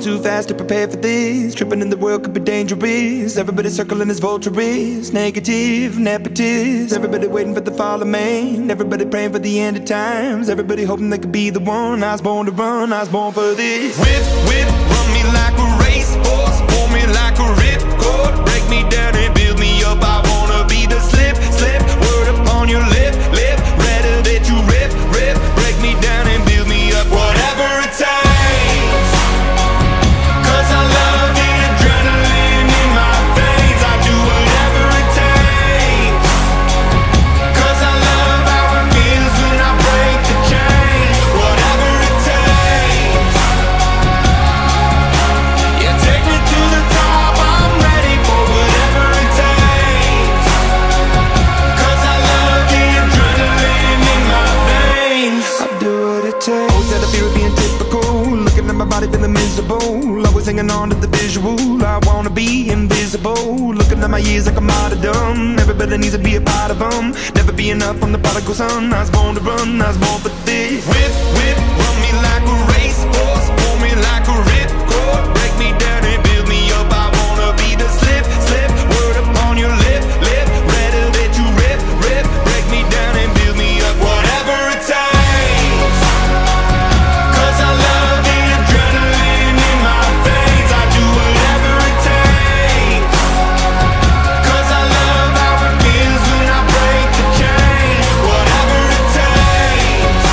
too fast to prepare for this. Tripping in the world could be dangerous. Everybody circling as vultures, negative, nepotist. Everybody waiting for the fall of man. Everybody praying for the end of times. Everybody hoping they could be the one. I was born to run, I was born for this. Whip, whip, run me like a racehorse, pull me like a ripcord, break me down and build me up. I wanna be the slip, slip, word upon your lip, lip, rather that you rip, rip, break me down and build me up. Whatever it takes, 'cause I love the adrenaline in my veins. I do whatever it takes, 'cause I love how it feels when I break the chains. Whatever it takes, yeah, take me to the top. I'm ready for whatever it takes, 'cause I love the adrenaline in my veins. I do what it takes. Always had a fear of being typical, looking at my body feeling miserable, always hanging on to the visual. I wanna be invisible, looking at my years like a martyrdom. Everybody needs to be a part of them, never be enough from the prodigal son. I was born to run, I was born for this. Whip, whip, run me like a racehorse, pull me like a ripcord, break me down and build me up. I wanna be the slip, slip, word upon your lip, lip, rather that you rip, rip, break me down and build me up. Whatever it takes, 'cause I love the adrenaline in my veins. I do whatever it takes, 'cause I love how it feels when I break the chains. Whatever it takes,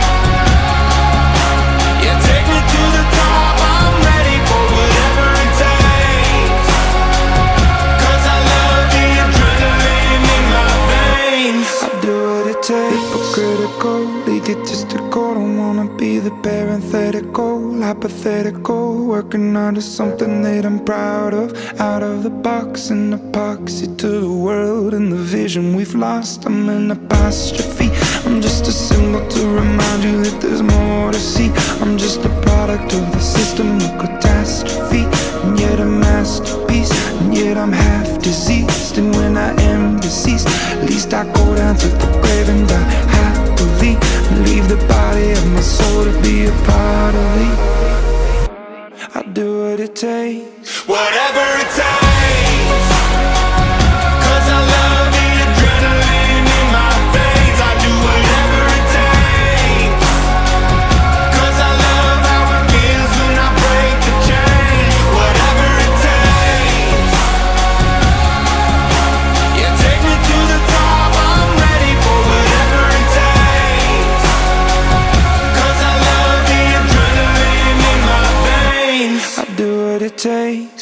yeah, take me to the top. I'm ready for whatever it takes, 'cause I love the adrenaline in my veins. I do what it takes. Hypocritical, egotistical, don't wanna be the parenthetical, hypothetical, working out of something that I'm proud of. Out of the box, an epoxy to the world and the vision we've lost. I'm an apostrophe, I'm just a symbol to remind you that there's more to see. I'm just a product of the system of catastrophe, and yet a masterpiece, and yet I'm half diseased. And when I am deceased, at least I go down to the grave and die happily, and leave the body of my soul to be a part of me. I do what it takes, whatever it takes, 'cause I love the adrenaline in my veins. I do whatever it takes, 'cause I love how it feels when I break the chains. Whatever it takes, yeah, take me to the top. I'm ready for whatever it takes, 'cause I love the adrenaline in my veins. I do what it takes.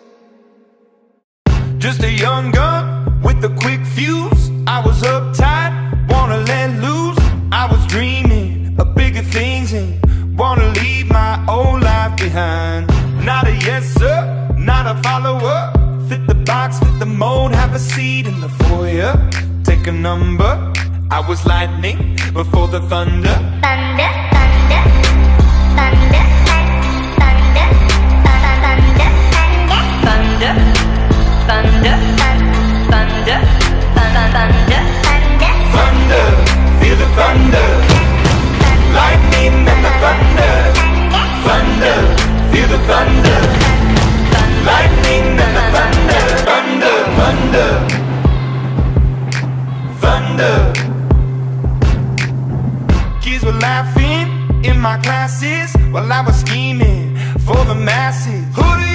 Just a young gun with a quick fuse. I was uptight, wanna let loose. I was dreaming of bigger things and wanna leave my old life behind. Not a yes sir, not a follower. Fit the box, fit the mold, have a seat in the foyer. Take a number. I was lightning before the thunder. Thunder, thunder, thunder, thunder, thunder, thunder, thunder, thunder, thunder, Thunder, feel the thunder. Lightning and the thunder. Thunder, feel the thunder. Lightning and the thunder. Thunder, thunder, thunder. Kids were laughing in my classes while I was scheming for the masses. Who do